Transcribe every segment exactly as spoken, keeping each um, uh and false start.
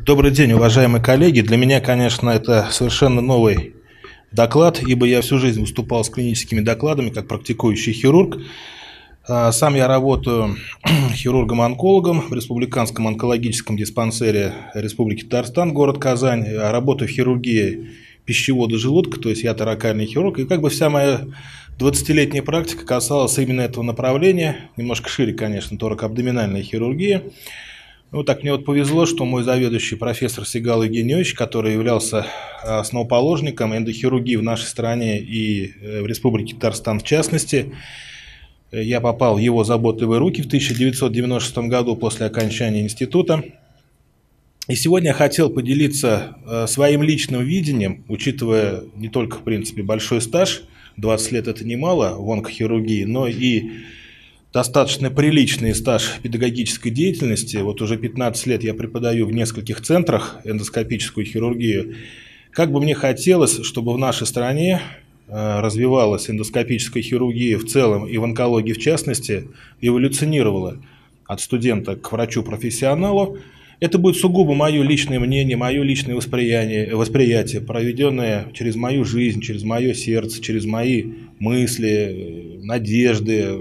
Добрый день, уважаемые коллеги. Для меня, конечно, это совершенно новый доклад, ибо я всю жизнь выступал с клиническими докладами как практикующий хирург. Сам я работаю хирургом-онкологом в Республиканском онкологическом диспансере Республики Татарстан, город Казань. Работаю в хирургии пищевода желудка, то есть я торакальный хирург. И как бы вся моя двадцатилетняя практика касалась именно этого направления, немножко шире, конечно, торакоабдоминальная хирургия. Ну, так мне вот повезло, что мой заведующий профессор Сигал Евгеньевич, который являлся основоположником эндохирургии в нашей стране и в Республике Татарстан в частности, я попал в его заботливые руки в тысяча девятьсот девяносто шестом году после окончания института. И сегодня я хотел поделиться своим личным видением, учитывая не только, в принципе, большой стаж, двадцать лет это немало в онкохирургии, но и достаточно приличный стаж педагогической деятельности. Вот уже пятнадцать лет я преподаю в нескольких центрах эндоскопическую хирургию. Как бы мне хотелось, чтобы в нашей стране развивалась эндоскопическая хирургия в целом и в онкологии в частности, эволюционировала от студента к врачу-профессионалу. Это будет сугубо мое личное мнение, мое личное восприятие, восприятие, проведенное через мою жизнь, через мое сердце, через мои мысли, надежды,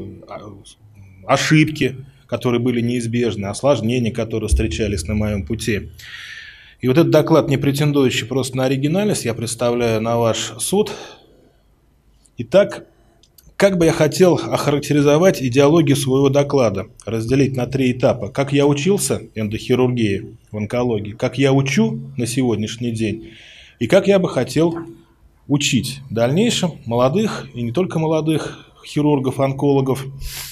ошибки, которые были неизбежны, осложнения, которые встречались на моем пути. И вот этот доклад, не претендующий просто на оригинальность, я представляю на ваш суд. Итак, как бы я хотел охарактеризовать идеологию своего доклада, разделить на три этапа. Как я учился эндохирургии в онкологии, как я учу на сегодняшний день, и как я бы хотел учить в дальнейшем молодых, и не только молодых хирургов, онкологов.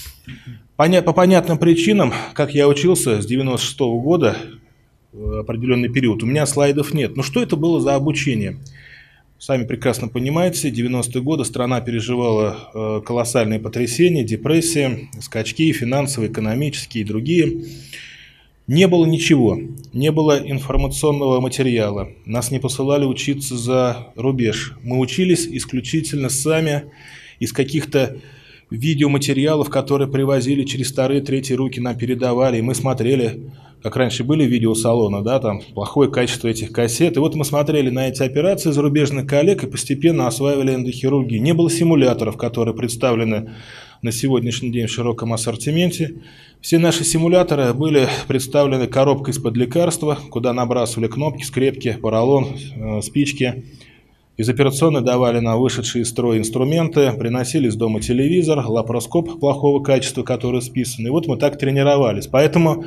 По понятным причинам, как я учился с девяносто шестого года, в определенный период, у меня слайдов нет. Но что это было за обучение? Сами прекрасно понимаете, девяностые годы страна переживала колоссальные потрясения, депрессия, скачки финансовые, экономические и другие. Не было ничего, не было информационного материала. Нас не посылали учиться за рубеж. Мы учились исключительно сами из каких-то видеоматериалов, которые привозили через вторые, третьи руки, нам передавали, и мы смотрели, как раньше были видеосалоны, да, там плохое качество этих кассет, и вот мы смотрели на эти операции зарубежных коллег и постепенно осваивали эндохирургию. Не было симуляторов, которые представлены на сегодняшний день в широком ассортименте. Все наши симуляторы были представлены коробкой из-под лекарства, куда набрасывали кнопки, скрепки, поролон, э, спички. Из операционной давали нам вышедшие из строя инструменты, приносили из дома телевизор, лапароскоп плохого качества, который списан. И вот мы так тренировались. Поэтому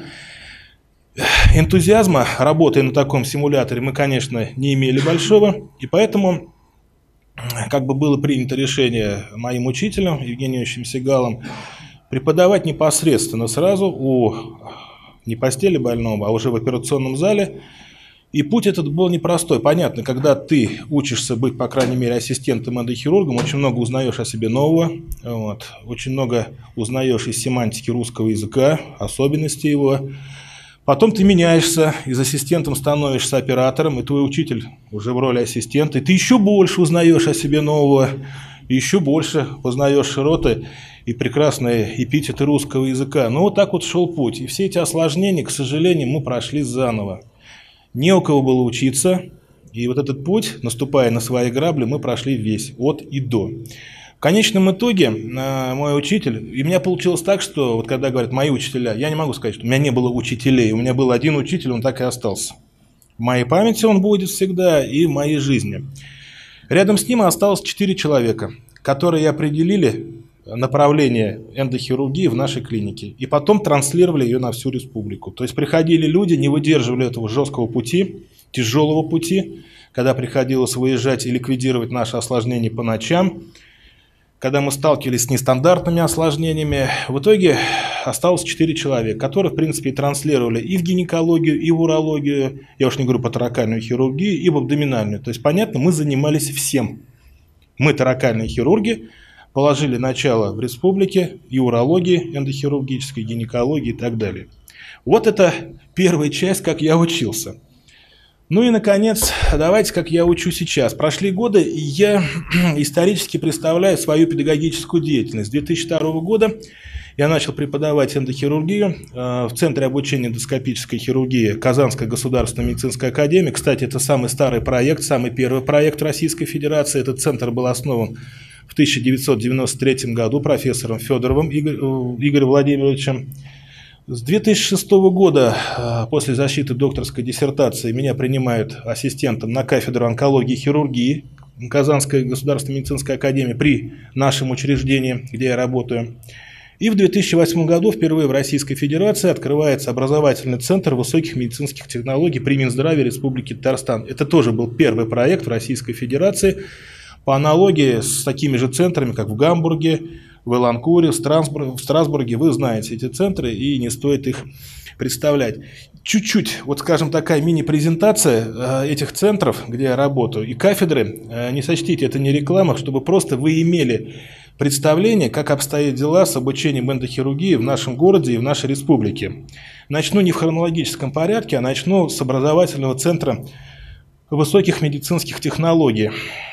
энтузиазма, работая на таком симуляторе, мы, конечно, не имели большого. И поэтому, как бы было принято решение моим учителем, Евгением Ильичем Сигалом, преподавать непосредственно сразу у не постели больного, а уже в операционном зале. И путь этот был непростой. Понятно, когда ты учишься быть, по крайней мере, ассистентом-эндохирургом, очень много узнаешь о себе нового, вот, очень много узнаешь из семантики русского языка, особенностей его. Потом ты меняешься, из ассистентом становишься оператором, и твой учитель уже в роли ассистента, и ты еще больше узнаешь о себе нового, еще больше познаешь широты и прекрасные эпитеты русского языка. Ну, вот так вот шел путь. И все эти осложнения, к сожалению, мы прошли заново. Не у кого было учиться, и вот этот путь, наступая на свои грабли, мы прошли весь, от и до. В конечном итоге мой учитель, и у меня получилось так, что вот когда говорят мои учителя, я не могу сказать, что у меня не было учителей, у меня был один учитель, он так и остался. В моей памяти он будет всегда и в моей жизни. Рядом с ним осталось четыре человека, которые определили направление эндохирургии в нашей клинике. И потом транслировали ее на всю республику. То есть приходили люди, не выдерживали этого жесткого пути, тяжелого пути, когда приходилось выезжать и ликвидировать наши осложнения по ночам, когда мы сталкивались с нестандартными осложнениями. В итоге осталось четыре человека, которые, в принципе, и транслировали и в гинекологию, и в урологию, я уж не говорю по торакальную хирургию, и в абдоминальную. То есть, понятно, мы занимались всем. Мы торакальные хирурги, положили начало в республике и урологии, эндохирургической, гинекологии и так далее. Вот это первая часть, как я учился. Ну и, наконец, давайте, как я учу сейчас. Прошли годы, и я исторически представляю свою педагогическую деятельность. С две тысячи второго года я начал преподавать эндохирургию в Центре обучения эндоскопической хирургии Казанской государственной медицинской академии. Кстати, это самый старый проект, самый первый проект Российской Федерации. Этот центр был основан в тысяча девятьсот девяносто третьем году профессором Федоровым Игорь, Игорем Владимировичем. С две тысячи шестого года, после защиты докторской диссертации, меня принимают ассистентом на кафедру онкологии и хирургии Казанской государственной медицинской академии при нашем учреждении, где я работаю. И в две тысячи восьмом году впервые в Российской Федерации открывается образовательный центр высоких медицинских технологий при Минздраве Республики Татарстан. Это тоже был первый проект в Российской Федерации по аналогии с такими же центрами, как в Гамбурге, в Эланкуре, в Страсбурге. Вы знаете эти центры, и не стоит их представлять. Чуть-чуть, вот скажем, такая мини-презентация этих центров, где я работаю, и кафедры. Не сочтите, это не реклама, чтобы просто вы имели представление, как обстоят дела с обучением эндохирургии в нашем городе и в нашей республике. Начну не в хронологическом порядке, а начну с образовательного центра высоких медицинских технологий.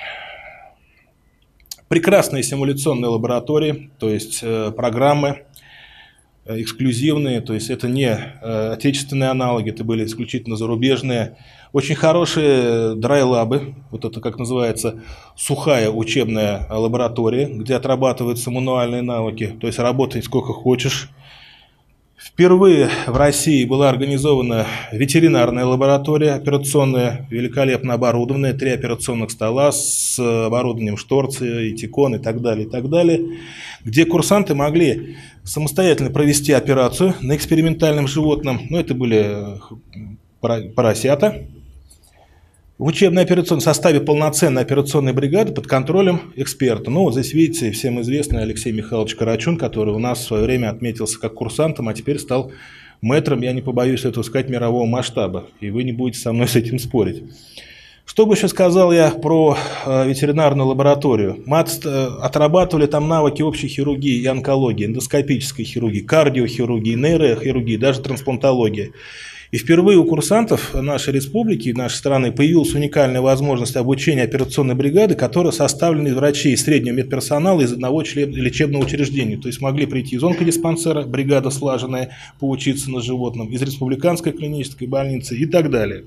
Прекрасные симуляционные лаборатории, то есть э, программы э, эксклюзивные, то есть это не э, отечественные аналоги, это были исключительно зарубежные. Очень хорошие драй-лабы, вот это как называется сухая учебная лаборатория, где отрабатываются мануальные навыки, то есть работай сколько хочешь. Впервые в России была организована ветеринарная лаборатория операционная, великолепно оборудованная, три операционных стола с оборудованием Шторца, Этикон и так далее, и так далее, где курсанты могли самостоятельно провести операцию на экспериментальном животном, ну это были поросята, в учебной операционной составе полноценной операционной бригады под контролем эксперта. Ну, вот здесь видите, всем известный Алексей Михайлович Карачун, который у нас в свое время отметился как курсантом, а теперь стал мэтром, я не побоюсь этого сказать, мирового масштаба. И вы не будете со мной с этим спорить. Что бы еще сказал я про э, ветеринарную лабораторию? Мы от, э, отрабатывали там навыки общей хирургии и онкологии, эндоскопической хирургии, кардиохирургии, нейрохирургии, даже трансплантологии. И впервые у курсантов нашей республики, нашей страны появилась уникальная возможность обучения операционной бригады, которая составлена из врачей среднего медперсонала из одного лечебного учреждения. То есть могли прийти из онкодиспансера, бригада слаженная, поучиться на животном, из республиканской клинической больницы и так далее.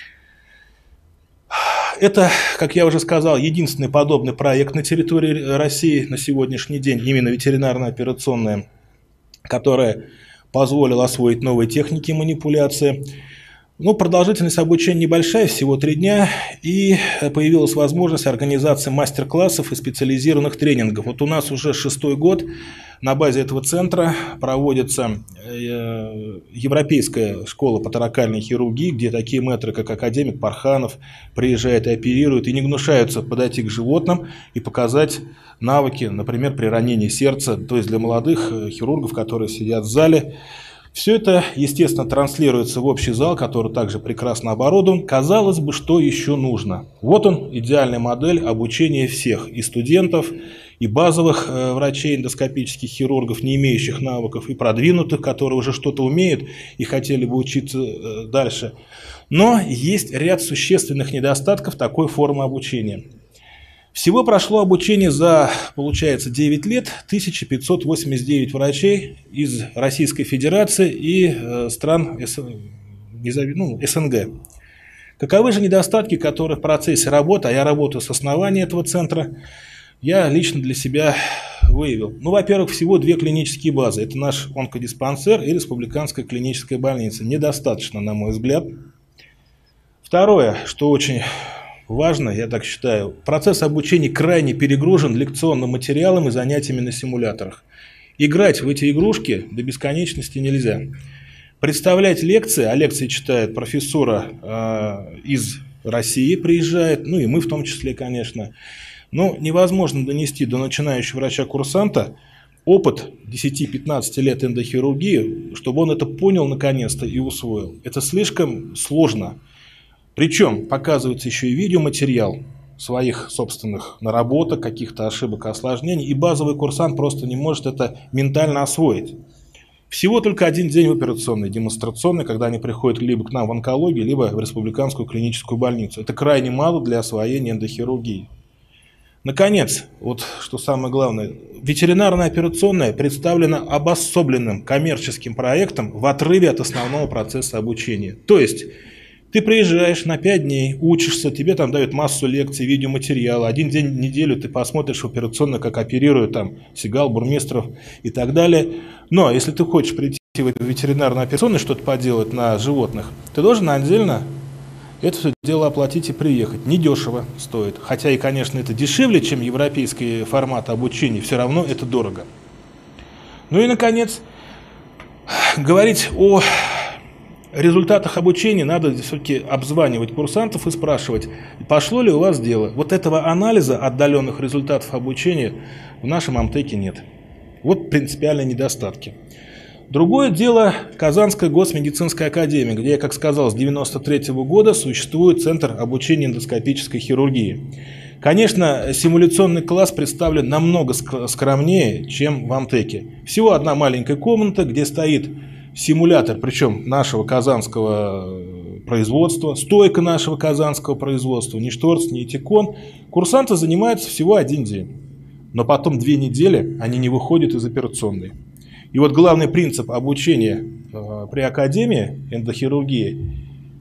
Это, как я уже сказал, единственный подобный проект на территории России на сегодняшний день, именно ветеринарно-операционная, которая позволила освоить новые техники манипуляции. Ну, продолжительность обучения небольшая, всего три дня, и появилась возможность организации мастер-классов и специализированных тренингов. Вот у нас уже шестой год на базе этого центра проводится Европейская школа паторакальной хирургии, где такие мэтры, как академик Парханов, приезжают и оперируют, и не гнушаются подойти к животным и показать навыки, например, при ранении сердца, то есть для молодых хирургов, которые сидят в зале. Все это, естественно, транслируется в общий зал, который также прекрасно оборудован. Казалось бы, что еще нужно? Вот он, идеальная модель обучения всех, и студентов, и базовых э, врачей, эндоскопических хирургов, не имеющих навыков, и продвинутых, которые уже что-то умеют и хотели бы учиться э, дальше. Но есть ряд существенных недостатков такой формы обучения. Всего прошло обучение за, получается, девять лет, тысяча пятьсот восемьдесят девять врачей из Российской Федерации и э, стран С, ну, СНГ. Каковы же недостатки, которые в процессе работы, а я работаю с основания этого центра, я лично для себя выявил? Ну, во-первых, всего две клинические базы. Это наш онкодиспансер и республиканская клиническая больница. Недостаточно, на мой взгляд. Второе, что очень важно, я так считаю, процесс обучения крайне перегружен лекционным материалом и занятиями на симуляторах. Играть в эти игрушки до бесконечности нельзя. Представлять лекции, а лекции читает профессура э, из России, приезжает, ну и мы в том числе, конечно. Но невозможно донести до начинающего врача-курсанта опыт десяти-пятнадцати лет эндохирургии, чтобы он это понял наконец-то и усвоил. Это слишком сложно. Причем показывается еще и видеоматериал своих собственных наработок, каких-то ошибок и осложнений, и базовый курсант просто не может это ментально освоить. Всего только один день в операционной, демонстрационной, когда они приходят либо к нам в онкологию, либо в республиканскую клиническую больницу. Это крайне мало для освоения эндохирургии. Наконец, вот что самое главное, ветеринарная операционная представлена обособленным коммерческим проектом в отрыве от основного процесса обучения. То есть ты приезжаешь на пять дней, учишься, тебе там дают массу лекций, видеоматериала. Один день в неделю ты посмотришь в операционную, как оперируют там Сигал, Бурмистров и так далее. Но если ты хочешь прийти в ветеринарную операционную, что-то поделать на животных, ты должен отдельно это все дело оплатить и приехать. Недешево стоит. Хотя и, конечно, это дешевле, чем европейский формат обучения, все равно это дорого. Ну и, наконец, говорить о результатах обучения надо все-таки обзванивать курсантов и спрашивать, пошло ли у вас дело. Вот этого анализа отдаленных результатов обучения в нашем Амтеке нет. Вот принципиальные недостатки. Другое дело Казанская госмедицинская академия, где, как сказал, с девяносто третьего года существует Центр обучения эндоскопической хирургии. Конечно, симуляционный класс представлен намного скромнее, чем в Амтеке. Всего одна маленькая комната, где стоит симулятор, причем нашего казанского производства, стойка нашего казанского производства, ни Шторц, ни Этикон. Курсанты занимаются всего один день, но потом две недели они не выходят из операционной. И вот главный принцип обучения э, при академии эндохирургии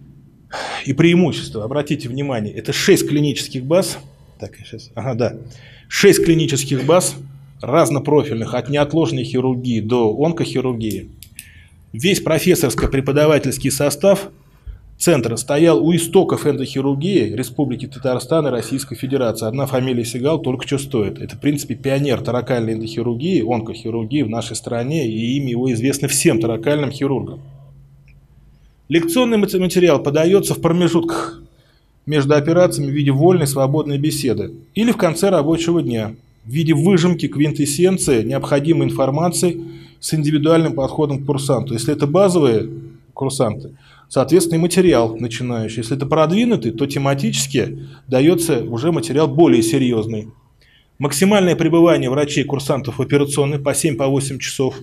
и преимущество, обратите внимание, это шесть клинических баз, так, сейчас, ага, да, шесть клинических баз разнопрофильных, от неотложной хирургии до онкохирургии. Весь профессорско-преподавательский состав центра стоял у истоков эндохирургии Республики Татарстан и Российской Федерации. Одна фамилия Сигал только что стоит. Это, в принципе, пионер таракальной эндохирургии, онкохирургии в нашей стране, и имя его известно всем таракальным хирургам. Лекционный материал подается в промежутках между операциями в виде вольной свободной беседы или в конце рабочего дня в виде выжимки квинтэссенции необходимой информации с индивидуальным подходом к курсанту. Если это базовые курсанты, соответственно, и материал начинающий. Если это продвинутый, то тематически дается уже материал более серьезный. Максимальное пребывание врачей-курсантов в операционной по семь-восемь часов.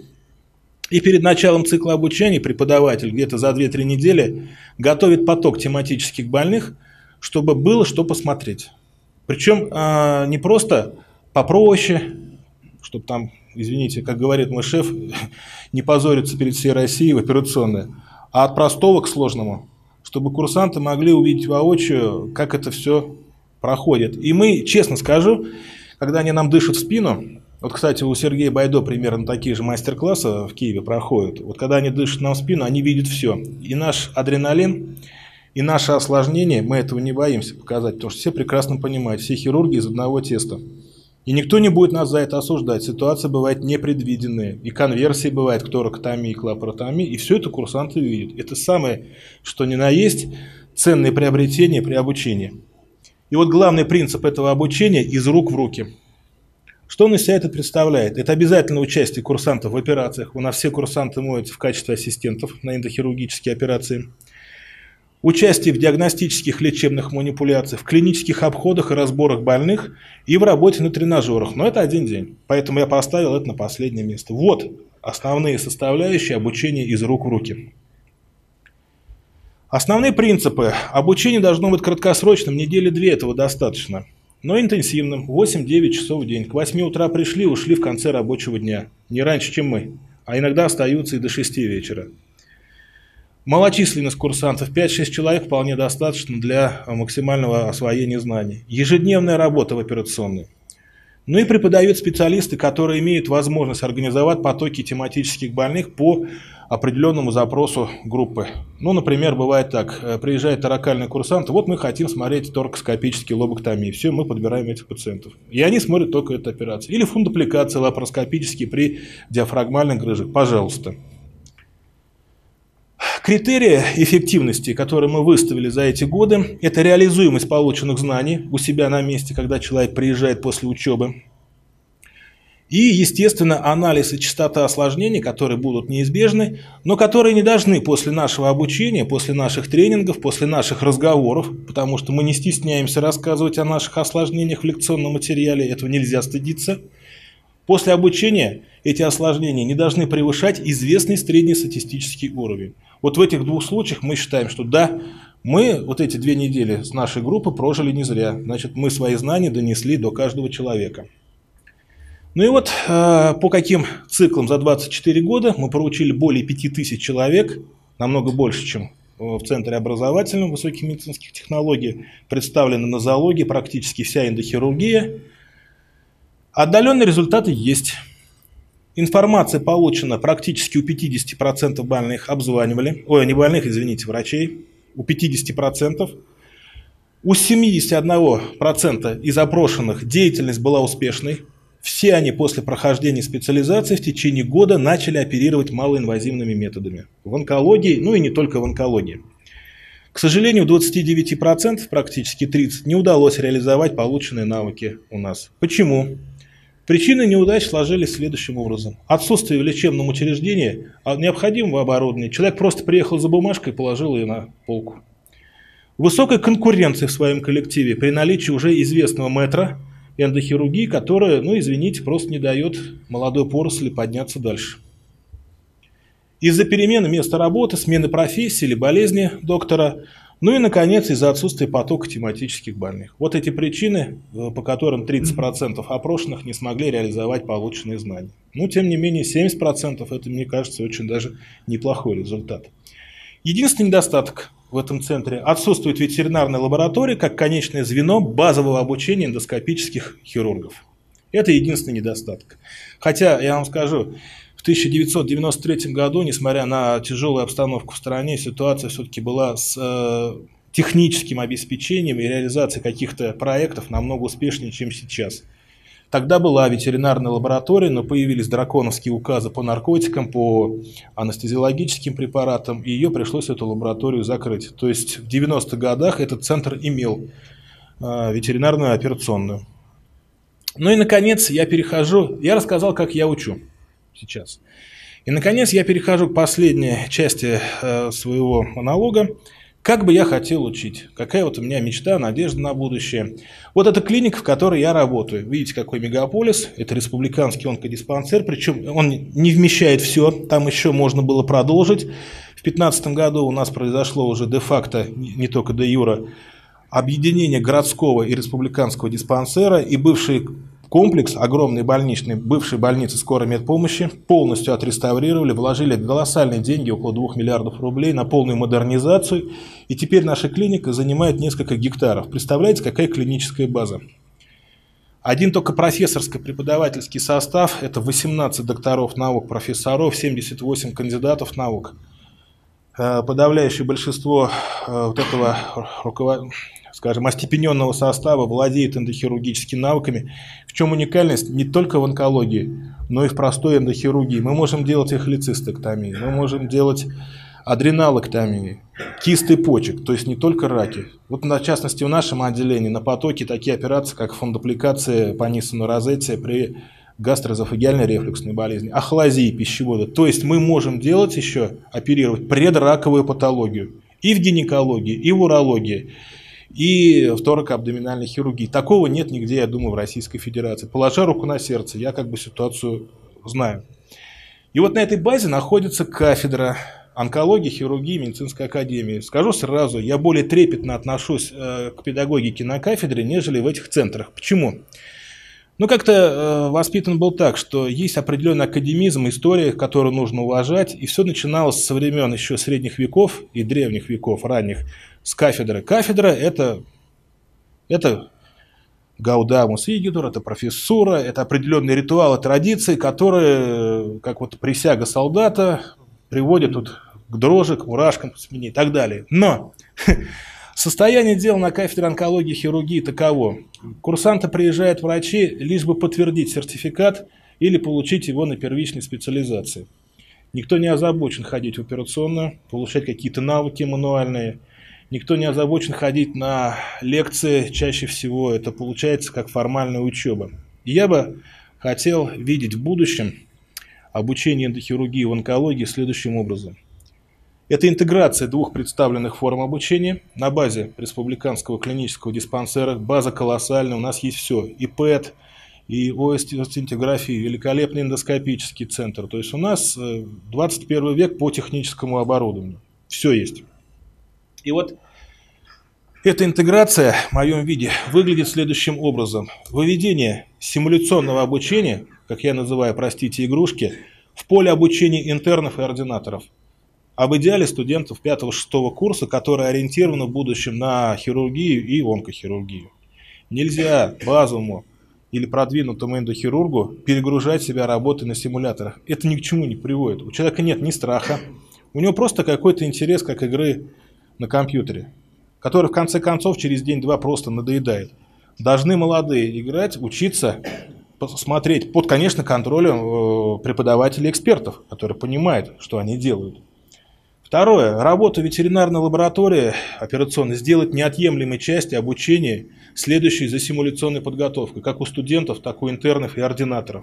И перед началом цикла обучения преподаватель где-то за две-три недели готовит поток тематических больных, чтобы было что посмотреть. Причем а, не просто попроще, чтобы там, извините, как говорит мой шеф, не позориться перед всей Россией в операционной, а от простого к сложному, чтобы курсанты могли увидеть воочию, как это все проходит. И мы, честно скажу, когда они нам дышат в спину, вот, кстати, у Сергея Байдо примерно такие же мастер-классы в Киеве проходят, вот когда они дышат нам в спину, они видят все. И наш адреналин, и наше осложнение, мы этого не боимся показать, потому что все прекрасно понимают, все хирурги из одного теста. И никто не будет нас за это осуждать. Ситуации бывают непредвиденные. И конверсии бывают к торакотомии, к лапаротомии. И все это курсанты видят. Это самое, что ни на есть, ценное приобретение при обучении. И вот главный принцип этого обучения – из рук в руки. Что он из себя это представляет? Это обязательное участие курсантов в операциях. У нас все курсанты моются в качестве ассистентов на эндохирургические операции. Участие в диагностических лечебных манипуляциях, в клинических обходах и разборах больных и в работе на тренажерах. Но это один день, поэтому я поставил это на последнее место. Вот основные составляющие обучения из рук в руки. Основные принципы. Обучение должно быть краткосрочным, недели две этого достаточно, но интенсивным, восемь-девять часов в день. К восьми утра пришли, ушли в конце рабочего дня, не раньше, чем мы, а иногда остаются и до шести вечера. Малочисленность курсантов пять-шесть человек вполне достаточно для максимального освоения знаний. Ежедневная работа в операционной. Ну и преподают специалисты, которые имеют возможность организовать потоки тематических больных по определенному запросу группы. Ну, например, бывает так, приезжает таракальный курсант, вот мы хотим смотреть торакоскопические лоботомии, все, мы подбираем этих пациентов. И они смотрят только эту операцию. Или фундупликации лапароскопические при диафрагмальных грыжах, пожалуйста. Критерии эффективности, которые мы выставили за эти годы, это реализуемость полученных знаний у себя на месте, когда человек приезжает после учебы. И, естественно, анализ и частота осложнений, которые будут неизбежны, но которые не должны после нашего обучения, после наших тренингов, после наших разговоров, потому что мы не стесняемся рассказывать о наших осложнениях в лекционном материале, этого нельзя стыдиться. После обучения эти осложнения не должны превышать известный среднестатистический уровень. Вот в этих двух случаях мы считаем, что да, Мы вот эти две недели с нашей группы прожили не зря. Значит, мы свои знания донесли до каждого человека. Ну и вот э, по каким циклам за двадцать четыре года мы проучили более пяти тысяч человек, намного больше, чем в Центре образовательном высоких медицинских технологий, представлена нозология, практически вся эндохирургия. Отдаленные результаты есть. Информация получена практически у пятидесяти процентов больных, обзванивали, ой, не больных, извините, врачей, у пятидесяти процентов. У семидесяти одного процента из опрошенных деятельность была успешной. Все они после прохождения специализации в течение года начали оперировать малоинвазивными методами. В онкологии, ну и не только в онкологии. К сожалению, у двадцати девяти процентов, практически тридцати процентов, не удалось реализовать полученные навыки у нас. Почему? Причины неудач сложились следующим образом. Отсутствие в лечебном учреждении необходимого оборудования. Человек просто приехал за бумажкой и положил ее на полку. Высокая конкуренция в своем коллективе при наличии уже известного мэтра эндохирургии, которая, ну извините, просто не дает молодой поросли подняться дальше. Из-за перемены места работы, смены профессии или болезни доктора, ну и, наконец, из-за отсутствия потока тематических больных. Вот эти причины, по которым тридцать процентов опрошенных не смогли реализовать полученные знания. Но, тем не менее, семьдесят процентов это, мне кажется, очень даже неплохой результат. Единственный недостаток в этом центре — отсутствует ветеринарная лаборатория как конечное звено базового обучения эндоскопических хирургов. Это единственный недостаток. Хотя, я вам скажу, в тысяча девятьсот девяносто третьем году, несмотря на тяжелую обстановку в стране, ситуация все-таки была с э, техническим обеспечением и реализацией каких-то проектов намного успешнее, чем сейчас. Тогда была ветеринарная лаборатория, но появились драконовские указы по наркотикам, по анестезиологическим препаратам, и ее пришлось, эту лабораторию, закрыть. То есть в девяностых годах этот центр имел э, ветеринарную операционную. Ну и, наконец, я перехожу, я рассказал, как я учу сейчас. И, наконец, я перехожу к последней части э, своего монолога. Как бы я хотел учить? Какая вот у меня мечта, надежда на будущее? Вот эта клиника, в которой я работаю. Видите, какой мегаполис. Это республиканский онкодиспансер. Причем он не вмещает все. Там еще можно было продолжить. В две тысячи пятнадцатом году у нас произошло уже де-факто, не только де-юра, объединение городского и республиканского диспансера. И бывший комплекс, огромный больничный, бывшей больницы скорой медпомощи, полностью отреставрировали, вложили колоссальные деньги, около двух миллиардов рублей, на полную модернизацию. И теперь наша клиника занимает несколько гектаров. Представляете, какая клиническая база? Один только профессорско-преподавательский состав, это восемнадцать докторов наук, профессоров, семьдесят восемь кандидатов наук. Подавляющее большинство вот этого руководителя, скажем, остепененного состава владеет эндохирургическими навыками. В чем уникальность не только в онкологии, но и в простой эндохирургии. Мы можем делать эхолецистэктомии, мы можем делать адреналэктомии, кисты почек, то есть не только раки. Вот, в частности, в нашем отделении на потоке такие операции, как фондопликация по Нисону Розетти при гастроэзофагеальной рефлюксной болезни, ахлазии пищевода. То есть мы можем делать еще, оперировать предраковую патологию и в гинекологии, и в урологии, и в торако-абдоминальной хирургии. Такого нет нигде, я думаю, в Российской Федерации. Положа руку на сердце, я как бы ситуацию знаю. И вот на этой базе находится кафедра онкологии, хирургии, медицинской академии. Скажу сразу, я более трепетно отношусь э, к педагогике на кафедре, нежели в этих центрах. Почему? Ну, как-то э, воспитан был так, что есть определенный академизм, история, которую нужно уважать. И все начиналось со времен еще средних веков и древних веков, ранних, с кафедры. Кафедра – это, это гаудамус игитур, это профессура, это определенные ритуалы, традиции, которые, как вот присяга солдата, приводят тут к дрожи, к мурашкам, к спине и так далее. Но состояние дел на кафедре онкологии и хирургии таково. Курсанты приезжают врачи, лишь бы подтвердить сертификат или получить его на первичной специализации. Никто не озабочен ходить в операционную, получать какие-то навыки мануальные. Никто не озабочен ходить на лекции, чаще всего это получается как формальная учеба. И я бы хотел видеть в будущем обучение эндохирургии в онкологии следующим образом. Это интеграция двух представленных форм обучения на базе республиканского клинического диспансера. База колоссальная, у нас есть все. И ПЭТ, и остеография, великолепный эндоскопический центр. То есть у нас двадцать первый век по техническому оборудованию. Все есть. И вот Эта интеграция в моем виде выглядит следующим образом. Выведение симуляционного обучения, как я называю, простите, игрушки, в поле обучения интернов и ординаторов. А в идеале студентов пятого-шестого курса, которые ориентированы в будущем на хирургию и онкохирургию. Нельзя базовому или продвинутому эндохирургу перегружать себя работой на симуляторах. Это ни к чему не приводит. У человека нет ни страха, у него просто какой-то интерес, как игры на компьютере, который в конце концов через день-два просто надоедает. Должны молодые играть, учиться, смотреть под, конечно, контролем преподавателей-экспертов, которые понимают, что они делают. Второе. Работу ветеринарной лаборатории операционной сделать неотъемлемой частью обучения, следующей за симуляционной подготовкой, как у студентов, так и у интернов и ординаторов.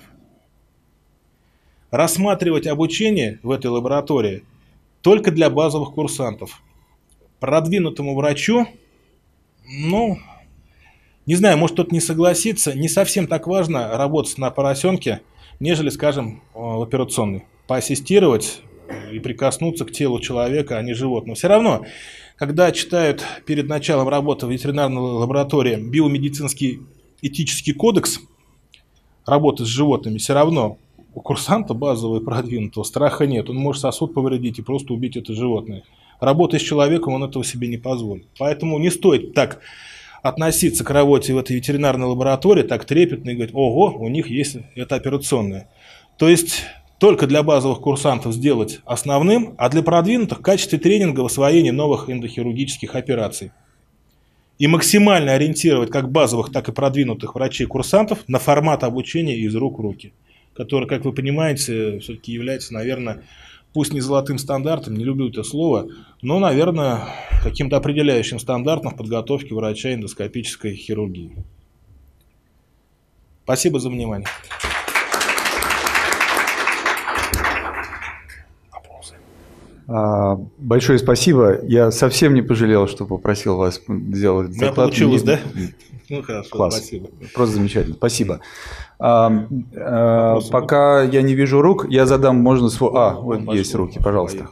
Рассматривать обучение в этой лаборатории только для базовых курсантов. Продвинутому врачу, ну, не знаю, может кто-то не согласится, не совсем так важно работать на поросенке, нежели, скажем, в операционной. Поассистировать и прикоснуться к телу человека, а не животного. Все равно, когда читают перед началом работы в ветеринарной лаборатории биомедицинский этический кодекс работы с животными, все равно у курсанта базового и продвинутого страха нет. Он может сосуд повредить и просто убить это животное. Работая с человеком, он этого себе не позволит. Поэтому не стоит так относиться к работе в этой ветеринарной лаборатории так трепетно и говорить: ого, у них есть это операционное. То есть только для базовых курсантов сделать основным, а для продвинутых в качестве тренинга в освоении новых эндохирургических операций. И максимально ориентировать как базовых, так и продвинутых врачей-курсантов на формат обучения из рук в руки, который, как вы понимаете, все-таки является, наверное, пусть не золотым стандартом, не люблю это слово, но, наверное, каким-то определяющим стандартом в подготовке врача эндоскопической хирургии. Спасибо за внимание. Большое спасибо. Я совсем не пожалел, что попросил вас сделать доклад. У меня получилось, да? Ну хорошо, класс. Спасибо. Просто замечательно. Спасибо. А, а, пока я не вижу рук, я задам, можно свой... А, вот пошел, есть руки, пожалуйста.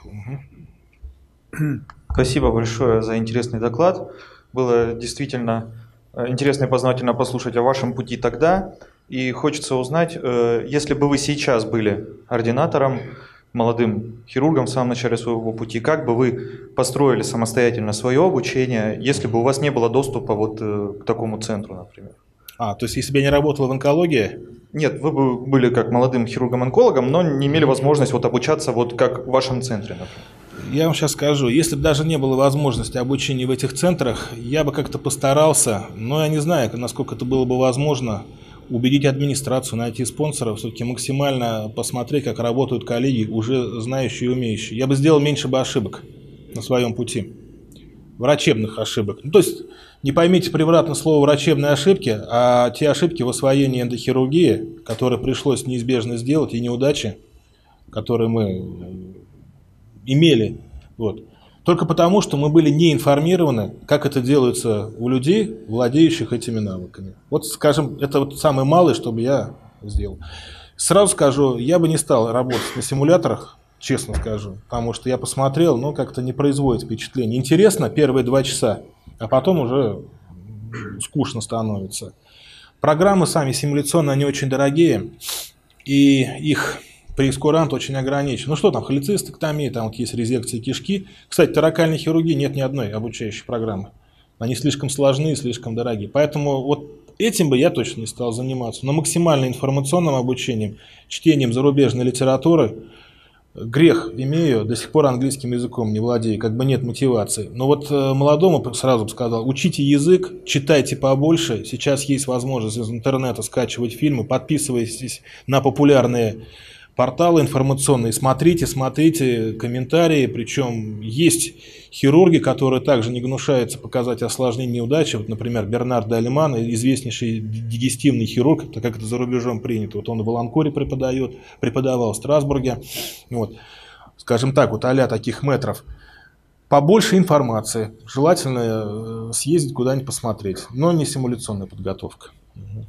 Угу. Спасибо большое за интересный доклад. Было действительно интересно и познавательно послушать о вашем пути тогда. И хочется узнать, если бы вы сейчас были ординатором, молодым хирургом в самом начале своего пути, как бы вы построили самостоятельно свое обучение, если бы у вас не было доступа вот к такому центру, например? А, то есть если бы я не работал в онкологии? Нет, вы бы были как молодым хирургом-онкологом, но не имели возможность вот обучаться вот как в вашем центре, например. Я вам сейчас скажу, если бы даже не было возможности обучения в этих центрах, я бы как-то постарался, но я не знаю, насколько это было бы возможно, убедить администрацию, найти спонсоров, все-таки максимально посмотреть, как работают коллеги, уже знающие и умеющие. Я бы сделал меньше бы ошибок на своем пути, врачебных ошибок. Ну, то есть, не поймите превратно слово «врачебные ошибки», а те ошибки в освоении эндохирургии, которые пришлось неизбежно сделать, и неудачи, которые мы имели. Вот. Только потому, что мы были не информированы, как это делается у людей, владеющих этими навыками. Вот, скажем, это вот самое малое, что бы я сделал. Сразу скажу, я бы не стал работать на симуляторах, честно скажу, потому что я посмотрел, но как-то не производит впечатление. Интересно первые два часа, а потом уже скучно становится. Программы сами симуляционные, они очень дорогие, и их... прейскурант очень ограничен. Ну что там, холецистектомия, там вот есть резекция кишки. Кстати, торакальной хирургии нет ни одной обучающей программы. Они слишком сложны и слишком дорогие. Поэтому вот этим бы я точно не стал заниматься. Но максимально информационным обучением, чтением зарубежной литературы, грех имею, до сих пор английским языком не владею, как бы нет мотивации. Но вот молодому сразу бы сказал, учите язык, читайте побольше. Сейчас есть возможность из интернета скачивать фильмы, подписывайтесь на популярные порталы информационные, смотрите, смотрите комментарии, причем есть хирурги, которые также не гнушаются показать осложнения неудачи. Вот, например, Бернард Дальман, известнейший дигестивный хирург, так как это за рубежом принято. Вот он в Аланкоре преподает, преподавал в Страсбурге. Вот. Скажем так, вот а-ля таких метров. Побольше информации. Желательно съездить куда-нибудь посмотреть, но не симуляционная подготовка. Угу.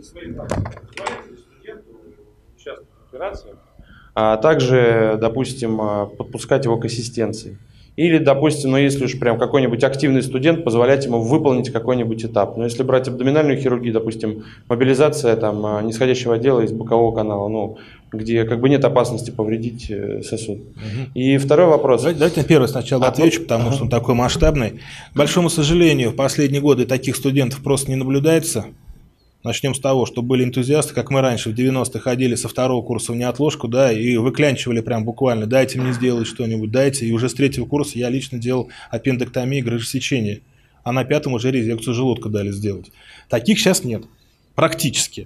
а также, допустим, подпускать его к ассистенции. Или, допустим, ну, если уж прям какой-нибудь активный студент, позволять ему выполнить какой-нибудь этап. Но если брать абдоминальную хирургию, допустим, мобилизация там, нисходящего отдела из бокового канала, ну, где как бы нет опасности повредить сосуд. Угу. И второй вопрос. Давайте, давайте на первый сначала а, отвечу, потому ага. что он такой масштабный. К большому сожалению, в последние годы таких студентов просто не наблюдается. Начнем с того, что были энтузиасты, как мы раньше в девяностых ходили со второго курса в неотложку, да, и выклянчивали прям буквально: дайте мне сделать что-нибудь, дайте. И уже с третьего курса я лично делал аппендэктомию, грыжесечение. А на пятом уже резекцию желудка дали сделать. Таких сейчас нет. Практически.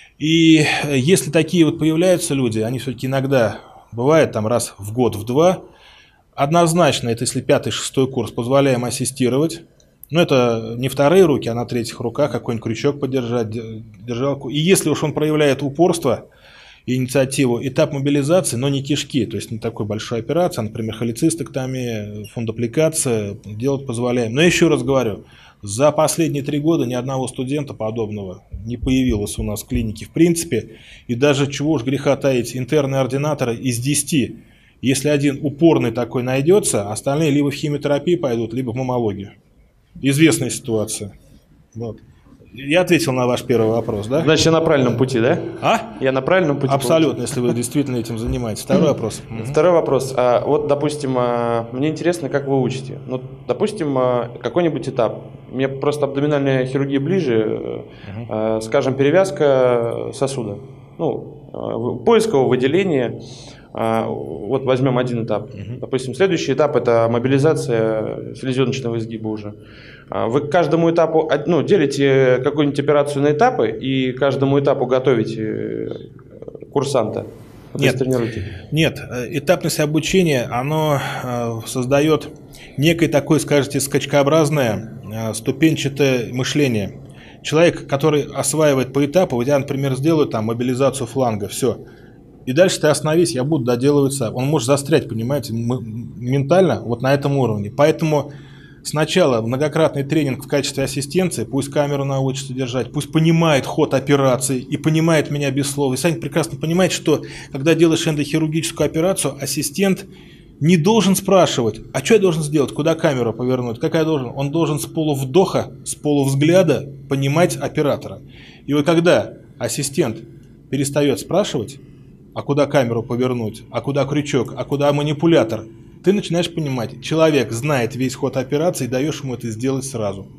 И если такие вот появляются люди, они все-таки иногда, бывает там раз в год, в два, однозначно, это если пятый, шестой курс, позволяем ассистировать. Но это не вторые руки, а на третьих руках какой-нибудь крючок подержать, держалку. И если уж он проявляет упорство и инициативу, этап мобилизации, но не кишки, то есть не такой большой операции, а, например, холецистектомия, фундапликация, делать позволяем. Но еще раз говорю, за последние три года ни одного студента подобного не появилось у нас в клинике в принципе. И даже, чего уж греха таить, интерные ординаторы из десяти, если один упорный такой найдется, остальные либо в химиотерапию пойдут, либо в маммологию. Известная ситуация. Вот. Я ответил на ваш первый вопрос, да? Значит, я на правильном пути, да? А? Я на правильном пути. Абсолютно, если вы действительно этим занимаетесь. Второй вопрос. Второй вопрос. А, вот, допустим, а, мне интересно, как вы учите. Ну, допустим, а, какой-нибудь этап. Мне просто абдоминальная хирургия ближе, а, скажем, перевязка сосуда. Ну, а, поиск его, выделение. А, вот возьмем один этап. Uh-huh. Допустим, следующий этап – это мобилизация селезеночного изгиба уже. А, вы к каждому этапу ну, делите какую-нибудь операцию на этапы и каждому этапу готовите курсанта. Нет, нет, этапность обучения, оно создает некое такое, скажете, скачкообразное ступенчатое мышление. Человек, который осваивает по этапу, вот я, например, сделаю там мобилизацию фланга, все. И дальше ты остановись, я буду доделывать сам. Он может застрять, понимаете, ментально вот на этом уровне. Поэтому сначала многократный тренинг в качестве ассистенции, пусть камеру научится держать, пусть понимает ход операции и понимает меня без слов. И сами прекрасно понимаете, что когда делаешь эндохирургическую операцию, ассистент не должен спрашивать, а что я должен сделать, куда камеру повернуть, как я должен. Он должен с полувдоха, с полувзгляда понимать оператора. И вот когда ассистент перестает спрашивать, а куда камеру повернуть, а куда крючок, а куда манипулятор, ты начинаешь понимать, человек знает весь ход операции, и даешь ему это сделать сразу.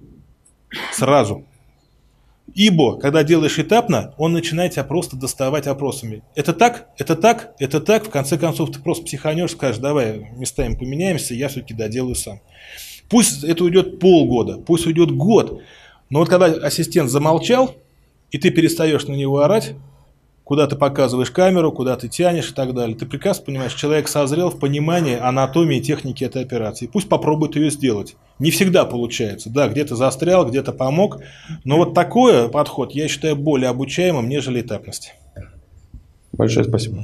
Сразу. Ибо, когда делаешь этапно, он начинает тебя просто доставать вопросами. Это так? Это так? Это так? В конце концов, ты просто психанешь, скажешь, давай местами поменяемся, я все-таки доделаю сам. Пусть это уйдет полгода, пусть уйдет год, но вот когда ассистент замолчал, и ты перестаешь на него орать, куда ты показываешь камеру, куда ты тянешь и так далее. Ты прекрасно понимаешь, человек созрел в понимании анатомии и техники этой операции. Пусть попробует ее сделать. Не всегда получается. Да, где-то застрял, где-то помог. Но вот такой подход я считаю более обучаемым, нежели этапность. Большое спасибо.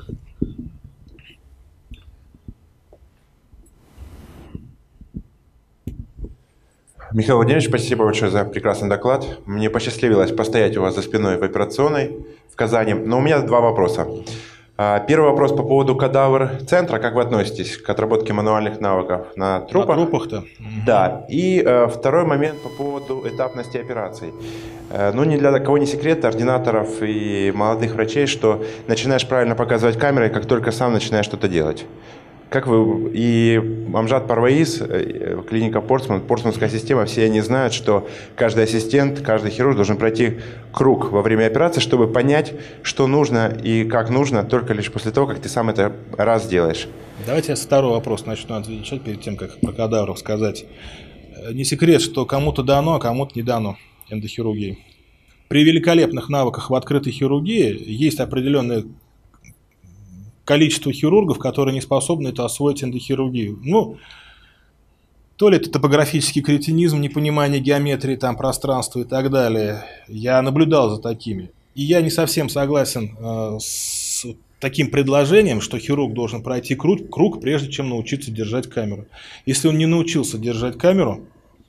Михаил Владимирович, спасибо большое за прекрасный доклад. Мне посчастливилось постоять у вас за спиной в операционной в Казани. Но у меня два вопроса. Первый вопрос по поводу кадавр-центра. Как вы относитесь к отработке мануальных навыков на трупах? На трупах-то? Да. И э, второй момент по поводу этапности операций. Э, ну, ни для кого не секрет, ординаторов и молодых врачей, что начинаешь правильно показывать камерой, как только сам начинаешь что-то делать. Как вы и Амжад Парваиз, клиника Портсман, портсманская система, все они знают, что каждый ассистент, каждый хирург должен пройти круг во время операции, чтобы понять, что нужно и как нужно, только лишь после того, как ты сам это раз сделаешь. Давайте я с второго вопроса начну отвечать перед тем, как про кадавров сказать. Не секрет, что кому-то дано, а кому-то не дано эндохирургии. При великолепных навыках в открытой хирургии есть определенные количество хирургов, которые не способны это освоить эндохирургию. Ну, то ли это топографический кретинизм, непонимание геометрии, там, пространства и так далее. Я наблюдал за такими. И я не совсем согласен э, с таким предложением, что хирург должен пройти круг, круг, прежде чем научиться держать камеру. Если он не научился держать камеру,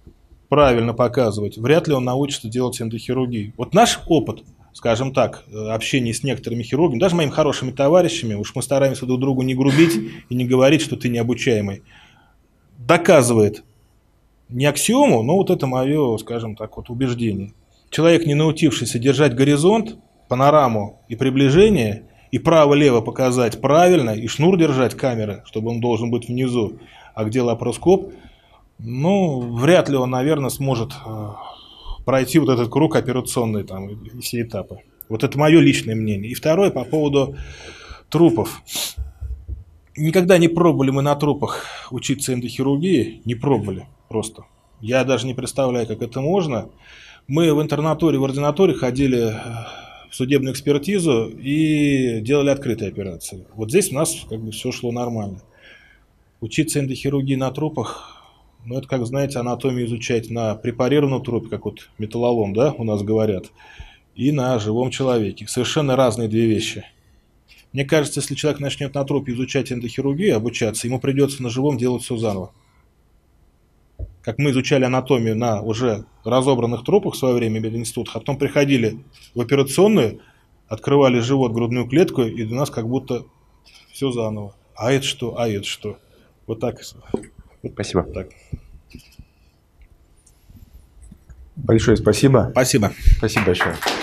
правильно показывать, вряд ли он научится делать эндохирургию. Вот наш опыт, скажем так, общения с некоторыми хирургами, даже моими хорошими товарищами, уж мы стараемся друг другу не грубить и не говорить, что ты необучаемый, доказывает не аксиому, но вот это мое, скажем так, вот убеждение. Человек, не научившийся держать горизонт, панораму и приближение, и право-лево показать правильно, и шнур держать камеры, чтобы он должен быть внизу, а где лапароскоп, ну, вряд ли он, наверное, сможет э, пройти вот этот круг операционный, там, и все этапы. Вот это мое личное мнение. И второе, по поводу трупов. Никогда не пробовали мы на трупах учиться эндохирургии, не пробовали просто. Я даже не представляю, как это можно. Мы в интернатуре, в ординатуре ходили в судебную экспертизу и делали открытые операции. Вот здесь у нас как бы все шло нормально. Учиться эндохирургии на трупах, ну это как, знаете, анатомию изучать на препарированном трупе, как вот металлолом, да, у нас говорят, и на живом человеке. Совершенно разные две вещи. Мне кажется, если человек начнет на трупе изучать эндохирургию, обучаться, ему придется на живом делать все заново. Как мы изучали анатомию на уже разобранных трупах в свое время в мединститутах, а потом приходили в операционную, открывали живот, грудную клетку, и у нас как будто все заново. А это что? А это что? Вот так. Спасибо. Так. Большое спасибо. Спасибо. Спасибо большое.